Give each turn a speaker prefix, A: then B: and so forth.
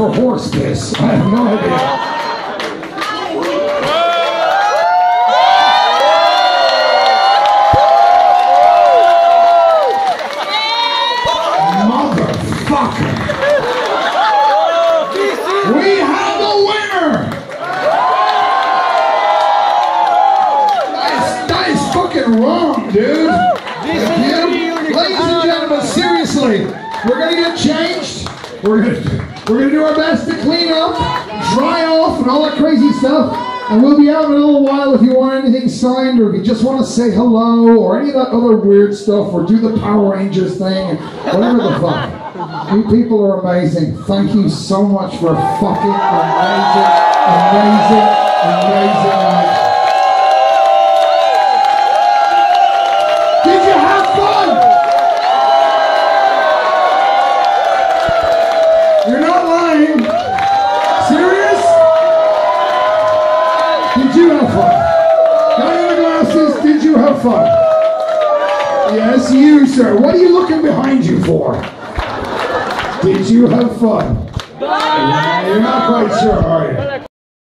A: for horse piss. I have no idea. We have a winner! That is fucking wrong, dude. Ladies and gentlemen, seriously, we're gonna get changed. We're gonna do our best to clean up, dry off, and all that crazy stuff. And we'll be out in a little while if you want anything signed, or if you just want to say hello, or any of that other weird stuff, or do the Power Rangers thing, whatever the fuck. You people are amazing. Thank you so much for a fucking amazing night. Did you have fun? You're not lying. Serious? Did you have fun? Guy in the glasses, did you have fun? Yes, you, sir. What are you looking behind you for? Did you have fun? You're not quite sure, are you?